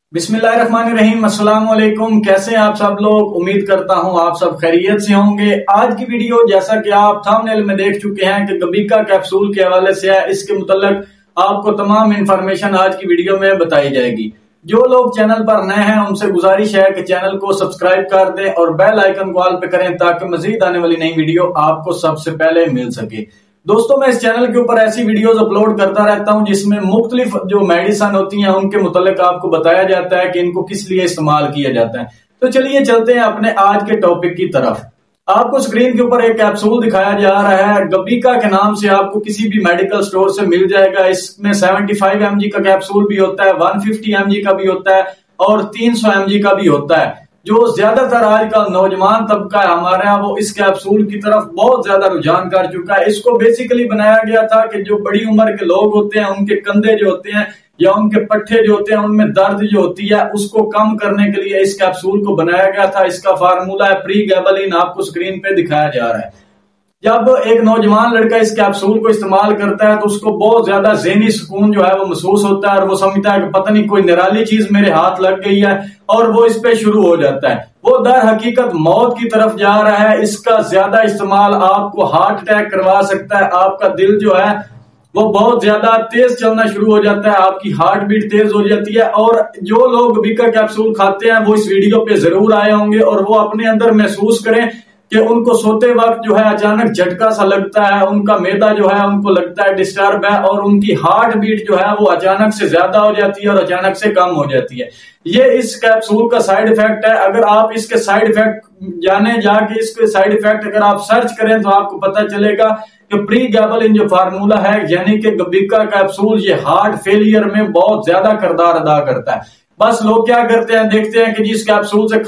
बिस्मिल्लाहिर्रहमानिर्रहीम। अस्सलाम वालेकुम। कैसे हैं आप सब लोग? उम्मीद करता हूं आप सब खैरियत से होंगे। आज की वीडियो जैसा कि आप थंबनेल में देख चुके हैं कि गबीका कैप्सूल के हवाले से है। इसके मुतल्लिक आपको तमाम इंफॉर्मेशन आज की वीडियो में बताई जाएगी। जो लोग चैनल पर नए हैं उनसे गुजारिश है कि चैनल को सब्सक्राइब कर दें और बेल आइकन को ऑल पे करें ताकि मजीद आने वाली नई वीडियो आपको सबसे पहले मिल सके। दोस्तों, मैं इस चैनल के ऊपर ऐसी वीडियोस अपलोड करता रहता हूं जिसमें मुख्तलिफ जो मेडिसिन होती हैं उनके मुतालिक आपको बताया जाता है कि इनको किस लिए इस्तेमाल किया जाता है। तो चलिए चलते हैं अपने आज के टॉपिक की तरफ। आपको स्क्रीन के ऊपर एक कैप्सूल दिखाया जा रहा है, गबीका के नाम से आपको किसी भी मेडिकल स्टोर से मिल जाएगा। इसमें 75 mg का कैप्सूल भी होता है, 150 mg का भी होता है और 300 mg का भी होता है। जो ज्यादातर आजकल नौजवान तबका है हमारे यहाँ, वो इस कैप्सूल की तरफ बहुत ज्यादा रुझान कर चुका है। इसको बेसिकली बनाया गया था कि जो बड़ी उम्र के लोग होते हैं उनके कंधे जो होते हैं या उनके पट्टे जो होते हैं उनमें दर्द जो होती है उसको कम करने के लिए इस कैप्सूल को बनाया गया था। इसका फार्मूला है प्रीगैबलिन, आपको स्क्रीन पे दिखाया जा रहा है। जब एक नौजवान लड़का इस कैप्सूल को इस्तेमाल करता है तो उसको बहुत ज्यादा ज़हनी सुकून जो है वो महसूस होता है और वो समझता है कि पता नहीं कोई निराली चीज मेरे हाथ लग गई है और वो इस पे शुरू हो जाता है। वो दर हकीकत मौत की तरफ जा रहा है। इसका ज्यादा इस्तेमाल आपको हार्ट अटैक करवा सकता है। आपका दिल जो है वो बहुत ज्यादा तेज चलना शुरू हो जाता है, आपकी हार्ट बीट तेज हो जाती है। और जो लोग गबीका कैप्सूल खाते हैं वो इस वीडियो पे जरूर आए होंगे और वो अपने अंदर महसूस करें कि उनको सोते वक्त जो है अचानक झटका सा लगता है, उनका मैदा जो है उनको लगता है डिस्टर्ब है और उनकी हार्ट बीट जो है वो अचानक से ज्यादा हो जाती है और अचानक से कम हो जाती है। ये इस कैप्सूल का साइड इफेक्ट है। अगर आप इसके साइड इफेक्ट जाने जाके इसके साइड इफेक्ट अगर आप सर्च करें तो आपको पता चलेगा कि प्रीगैबलिन जो फार्मूला है यानी कि गबीका कैप्सूल ये हार्ट फेलियर में बहुत ज्यादा किरदार अदा करता है। बस लोग क्या करते हैं, देखते हैं कि जिस कैप्सूल से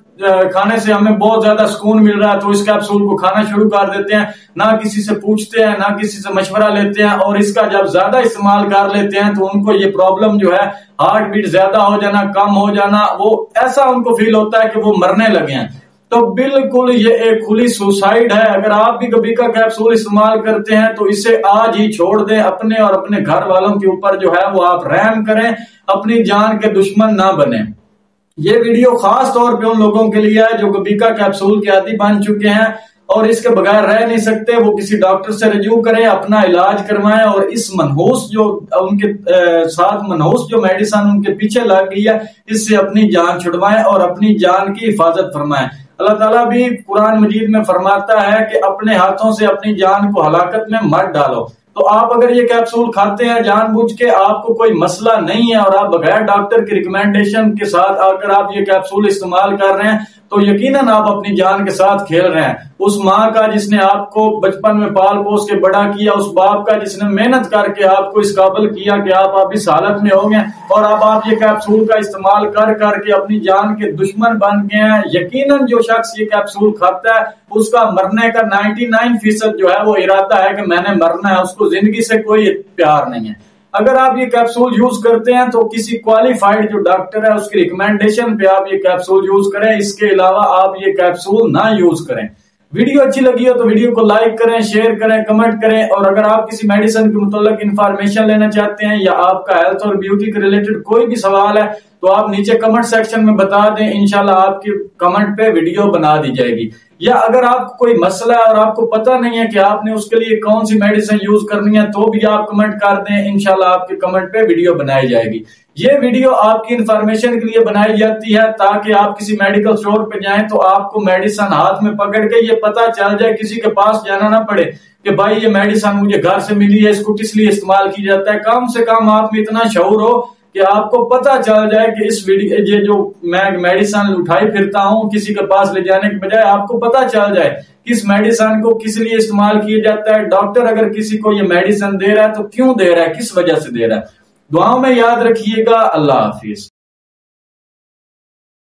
खाने से हमें बहुत ज्यादा सुकून मिल रहा है तो इस कैप्सूल को खाना शुरू कर देते हैं, ना किसी से पूछते हैं ना किसी से मशवरा लेते हैं। और इसका जब ज्यादा इस्तेमाल कर लेते हैं तो उनको ये प्रॉब्लम जो है हार्ट बीट ज्यादा हो जाना, कम हो जाना, वो ऐसा उनको फील होता है कि वो मरने लगे हैं। तो बिल्कुल ये एक खुली सुसाइड है। अगर आप भी गबीका कैप्सूल इस्तेमाल करते हैं तो इसे आज ही छोड़ दें। अपने और अपने घर वालों के ऊपर जो है वो आप रहम करें, अपनी जान के दुश्मन ना बने। ये वीडियो खास तौर पे उन लोगों के लिए है जो गबीका कैप्सूल के आदी बन चुके हैं और इसके बगैर रह नहीं सकते। वो किसी डॉक्टर से रजू करें, अपना इलाज करवाएं और इस मनहूस जो उनके साथ मनहूस जो मेडिसिन उनके पीछे लग गई है इससे अपनी जान छुड़वाएं और अपनी जान की हिफाजत फरमाएं। अल्लाह ताला भी कुरान मजीद में फरमाता है कि अपने हाथों से अपनी जान को हलाकत में मत डालो। तो आप अगर ये कैप्सूल खाते हैं जानबूझ के, आपको कोई मसला नहीं है और आप बगैर डॉक्टर की रिकमेंडेशन के साथ अगर आप ये कैप्सूल इस्तेमाल कर रहे हैं तो यकीनन आप अपनी जान के साथ खेल रहे हैं। उस माँ का जिसने आपको बचपन में पाल पोस के बड़ा किया, उस बाप का जिसने मेहनत करके आपको इस काबिल किया कि आप इस हालत में होंगे और अब आप ये कैप्सूल का इस्तेमाल कर करके अपनी जान के दुश्मन बन गए हैं। यकीनन जो शख्स ये कैप्सूल खाता है उसका मरने का 99% जो है वो इरादा है कि मैंने मरना है, उसको जिंदगी से कोई प्यार नहीं है। अगर आप ये कैप्सूल यूज करते हैं तो किसी क्वालिफाइड जो डॉक्टर है उसकी रिकमेंडेशन पे आप ये कैप्सूल यूज करें। इसके अलावा आप ये कैप्सूल ना यूज करें। वीडियो अच्छी लगी हो तो वीडियो को लाइक करें, शेयर करें, कमेंट करें। और अगर आप किसी मेडिसिन के मुताल्लिक इंफॉर्मेशन लेना चाहते हैं या आपका हेल्थ और ब्यूटी के रिलेटेड कोई भी सवाल है तो आप नीचे कमेंट सेक्शन में बता दें, इंशाल्लाह आपके कमेंट पे वीडियो बना दी जाएगी। या अगर आपको कोई मसला है और आपको पता नहीं है कि आपने उसके लिए कौन सी मेडिसिन यूज करनी है तो भी आप कमेंट कर दें, इंशाल्लाह आपके कमेंट पे वीडियो बनाई जाएगी। ये वीडियो आपकी इंफॉर्मेशन के लिए बनाई जाती है ताकि आप किसी मेडिकल स्टोर पे जाएं तो आपको मेडिसिन हाथ में पकड़ के ये पता चल जाए, किसी के पास जाना ना पड़े कि भाई ये मेडिसिन मुझे घर से मिली है, इसको किस लिए इस्तेमाल की जाता है। कम से कम आप में इतना शऊर हो कि आपको पता चल जाए कि इस वीडियो ये जो मैं मेडिसिन उठाई फिरता हूं किसी के पास ले जाने के बजाय आपको पता चल जाए किस मेडिसिन को किस लिए इस्तेमाल किया जाता है। डॉक्टर अगर किसी को ये मेडिसिन दे रहा है तो क्यों दे रहा है, किस वजह से दे रहा है। दुआओं में याद रखिएगा। अल्लाह हाफिज।